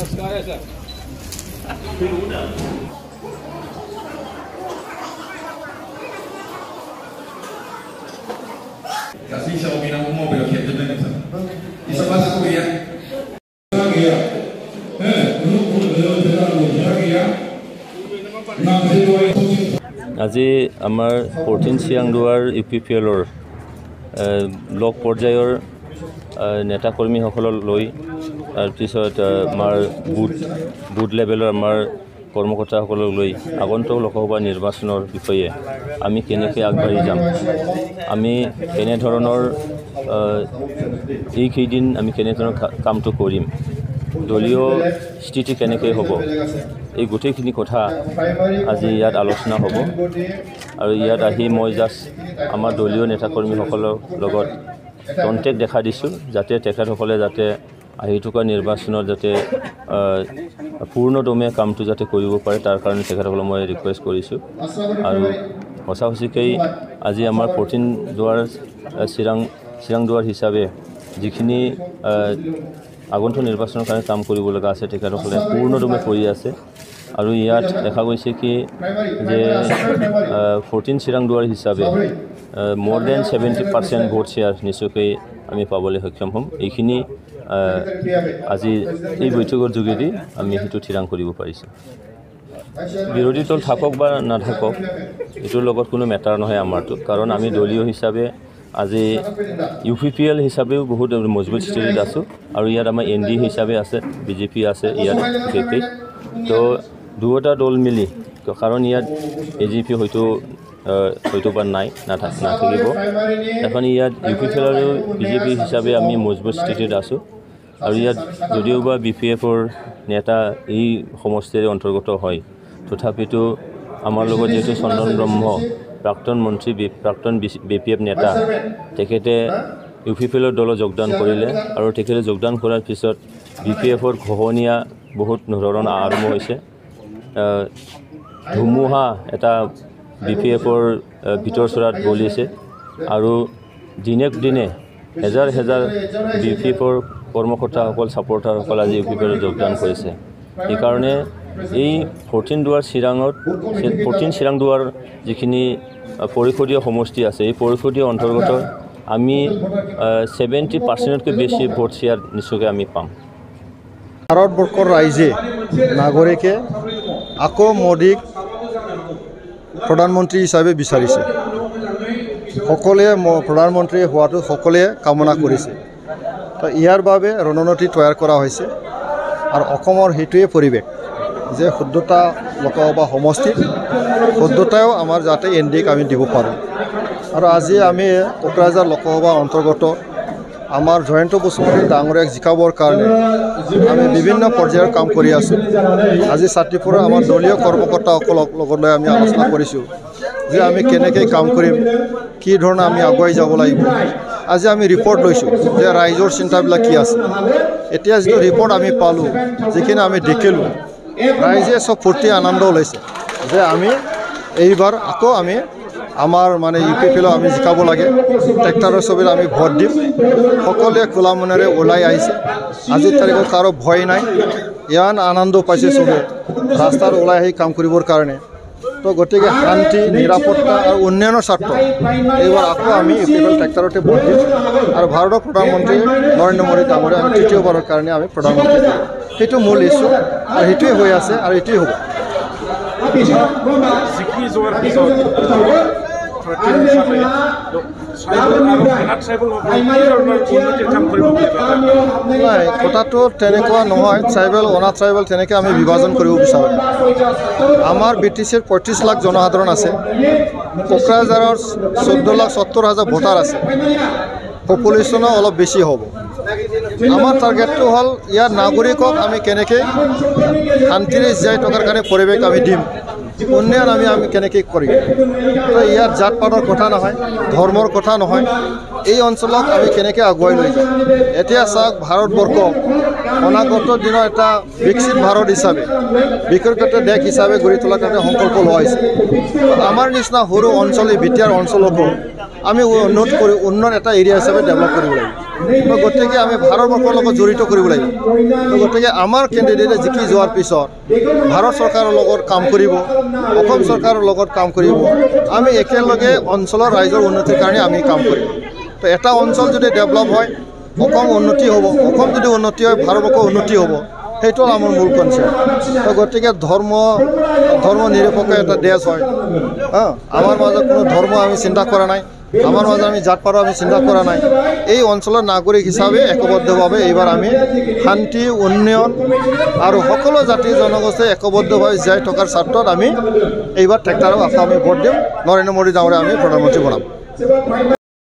नमस्कार है sir. Kasih saya bilang mau beli kereta dengan saya. Bisa masuk ya? Lagi ya. আজি আমাৰ 14 চিৰাংদুৱাৰ UPPLৰ block পৰ্যায়ৰ নেতাকৰ্মীসকলক লৈ তাৰপিছত আমাৰ বুথ লেভেলৰ আমাৰ কৰ্মকৰ্তাসকলক লৈ আগন্তুক লোকসভা নিৰ্বাচনৰ বিষয়ে আমি কেনেকৈ আগবাঢ়ি যাম, আমি কেনেধৰণৰ এইকেইদিন আমি কেনেধৰণৰ কামটো কৰিম, দলীয় স্থিতি কেনেকৈ হ'ব, এই গোটেইখিনি কথা আজি ইয়াত আলোচনা হ'ব। আৰু ইয়াত আহি মই জাষ্ট আমাৰ দলীয় নেতাকৰ্মীসকলৰ লগত কণ্টেক্ট দেখা দিছোঁ, যাতে তেখেতসকলে যাতে আহি থকা নিৰ্বাচনত যাতে পূৰ্ণদমে কামটো যাতে কৰিব পাৰে, তাৰ কাৰণে তেখেতসকলক মই ৰিকুৱেষ্ট কৰিছোঁ। আৰু সঁচা সঁচিকৈ আজি আমাৰ 14 দুৱাৰ চিৰাংদুৱাৰ হিচাপে যিখিনি আগন্তুক নিৰ্বাচনৰ কাৰণে কাম কৰিব লগা আছে তেখেতসকলে পূৰ্ণদমে কৰি আছে। আৰু ইয়াত দেখা গৈছে কি যে 14 চিৰাংদুৱাৰ হিচাপে more than 70% ভোট শ্বেয়াৰ নিশ্চয়কৈ আমি পাবলৈ সক্ষম হ'ম। এইখিনি আজি এই বৈঠকৰ যোগেদি আমি সেইটো থিৰাং কৰিব পাৰিছোঁ। বিৰোধী দল থাকক বা নাথাকক এইটোৰ লগত কোনো মেটাৰ নহয় আমাৰটো, কাৰণ আমি দলীয় হিচাপে আজি UPPL হিচাপেও বহুত মজবুত স্থিতিত আছোঁ। আৰু ইয়াত আমাৰ ND হিচাপে আছে, BJP আছে ইয়াত বিশেষকৈ। তো দুয়োটা দল মিলি, কাৰণ ইয়াত AGP হয়তো বা নাথাকিব, এখন ইয়াত UPPL আৰু BJP হিচাপে আমি মজবুত স্থিতিত আছোঁ। আৰু ইয়াত যদিওবা BPFৰ নেতা এই সমষ্টিৰ অন্তৰ্গত হয়, তথাপিতো আমাৰ লগত যিহেতু চন্দন ব্ৰহ্ম প্ৰাক্তন মন্ত্ৰী, প্ৰাক্তন BPF নেতা, তেখেতে UPPLৰ দলত যোগদান কৰিলে। আৰু তেখেতে যোগদান কৰাৰ পিছত BPFৰ ঘহনীয়া বহুত ধৰণৰ আৰম্ভ হৈছে। ধুমুহা এটা BPFৰ ভিতৰ চৰাত বলিছে। আৰু দিনক দিনে হেজাৰ হেজাৰ BPFৰ কৰ্মকৰ্তাসকল, ছাপৰ্টাৰসকল আজি UPPLত যোগদান কৰিছে। সেইকাৰণে এই 14 চিৰাংদুৱাৰ যিখিনি পৰিষদীয় সমষ্টি আছে, এই পৰিষদীয় অন্তৰ্গত আমি 70%তকৈ বেছি ভোট শ্বেয়াৰ নিশ্চয়কৈ আমি পাম। ভাৰতবৰ্ষৰ ৰাইজে, নাগৰিকে আকৌ মোদীক প্ৰধানমন্ত্ৰী হিচাপে বিচাৰিছে। সকলোৱে প্ৰধানমন্ত্ৰী হোৱাটো সকলোৱে কামনা কৰিছে। তো ইয়াৰ বাবে ৰণনীতি তৈয়াৰ কৰা হৈছে। আৰু অসমৰ সেইটোৱে পৰিৱেশ যে 14টা লোকসভা সমষ্টিত 14টাও আমাৰ যাতে NDক আমি দিব পাৰোঁ। আৰু আজি আমি কোকৰাঝাৰ লোকসভা অন্তৰ্গত আমাৰ জয়ন্ত বসুমতাৰী ডাঙৰীয়াক জিকাবৰ কাৰণে আমি বিভিন্ন পৰ্যায়ৰ কাম কৰি আছোঁ। আজি ছাত্ৰীপুৰৰ আমাৰ দলীয় কৰ্মকৰ্তাসকলক লগত লৈ আমি আলোচনা কৰিছোঁ যে আমি কেনেকৈ কাম কৰিম, কি ধৰণে আমি আগুৱাই যাব লাগিব। আজি আমি ৰিপৰ্ট লৈছোঁ যে ৰাইজৰ চিন্তাবিলাক কি আছে। এতিয়া যিটো ৰিপৰ্ট আমি পালোঁ, যিখিনি আমি দেখিলোঁ, ৰাইজে চব ফূৰ্তি আনন্দ ওলাইছে যে আমি এইবাৰ আকৌ আমি আমাৰ মানে UPPL আমি জিকাব লাগে, ট্ৰেক্টৰৰ ছবিত আমি ভোট দিম। সকলোৱে খোলা মনেৰে ওলাই আহিছে। আজিৰ তাৰিখত কাৰো ভয় নাই, ইমান আনন্দ পাইছে চবে ৰাস্তাত ওলাই আহি কাম কৰিবৰ কাৰণে। তো গতিকে শান্তি, নিৰাপত্তা আৰু উন্নয়নৰ স্বাৰ্থ এইবাৰ আকৌ আমি UPPL ট্ৰেক্টৰতে ভোট দিম। আৰু ভাৰতৰ প্ৰধানমন্ত্ৰী নৰেন্দ্ৰ মোদী ডাঙৰীয়া আমি তৃতীয়বাৰৰ কাৰণে আমি প্ৰধানমন্ত্ৰী দিম। সেইটো মূল ইছ্যু আৰু সেইটোৱে হৈ আছে আৰু এইটোৱে হ'ব। নাই, কথাটো তেনেকুৱা নহয়। ট্ৰাইবেল, অনাট্ৰাইবেল তেনেকৈ আমি বিভাজন কৰিব বিচাৰোঁ। আমাৰ BTCৰ 35 লাখ জনসাধাৰণ আছে। কোকৰাঝাৰৰ 14,70,000 ভোটাৰ আছে। পপুলেশ্যনো অলপ বেছি হ'ব। আমাৰ টাৰ্গেটটো হ'ল ইয়াৰ নাগৰিকক আমি কেনেকৈ শান্তিৰে জীয়াই থকাৰ কাৰণে পৰিৱেশ আমি দিম, উন্নয়ন আমি কেনেকৈ কৰিম। তো ইয়াত জাত পাতৰ কথা নহয়, ধৰ্মৰ কথা নহয়, এই অঞ্চলক আমি কেনেকৈ আগুৱাই লৈ যাম। এতিয়া চাওক, ভাৰতবৰ্ষ অনাগত দিনৰ এটা বিকশিত ভাৰত হিচাপে, বিকশিত দেশ হিচাপে গঢ়ি তোলাৰ কাৰণে সংকল্প লোৱা হৈছে। আমাৰ নিচিনা সৰু অঞ্চল, BTR অঞ্চলকো আমি উন্নত এটা এৰিয়া হিচাপে ডেভেলপ কৰিব লাগিব। তো গতিকে আমি ভাৰতবৰ্ষৰ লগত জড়িত কৰিব লাগিব তো গতিকে আমাৰ কেণ্ডিডেটে জিকি যোৱাৰ পিছত ভাৰত চৰকাৰৰ লগত কাম কৰিব অসম চৰকাৰৰ লগত কাম কৰিব আমি একেলগে অঞ্চলৰ ৰাইজৰ উন্নতিৰ কাৰণে আমি কাম কৰিম তো এটা অঞ্চল যদি ডেভেলপ হয় অসম উন্নতি হ'ব অসম যদি উন্নতি হয় ভাৰতবৰ্ষ উন্নতি হ'ব সেইটো আমাৰ মূল কনচেপ্ট তো গতিকে ধৰ্ম নিৰপেক্ষ এটা দেশ হয় আমাৰ মাজত কোনো ধৰ্ম আমি চিন্তা কৰা নাই আমাৰ মাজত আমি জাত পাৰো আমি চিন্তা কৰা নাই এই অঞ্চলৰ নাগৰিক হিচাপে একবদ্ধভাৱে এইবাৰ আমি শান্তি উন্নয়ন আৰু সকলো জাতি জনগোষ্ঠী একবদ্ধভাৱে জীয়াই থকাৰ স্বাৰ্থত আমি এইবাৰ ট্ৰেক্টৰৰ আশা আমি ভোট দিম নৰেন্দ্ৰ মোদী ডাঙৰীয়া আমি প্ৰধানমন্ত্ৰী বনাম